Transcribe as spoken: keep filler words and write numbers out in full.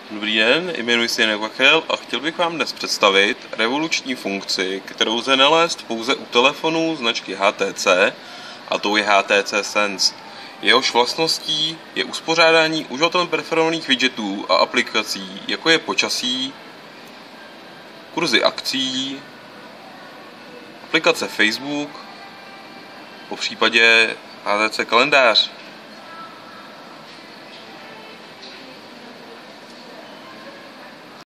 Dobrý den, jmenuji se Janek Vachel a chtěl bych vám dnes představit revoluční funkci, kterou lze nalézt pouze u telefonů značky H T C, a to je H T C Sense. Jehož vlastností je uspořádání uživatelem preferovaných widgetů a aplikací, jako je počasí, kurzy akcí, aplikace Facebook, popřípadě H T C kalendář.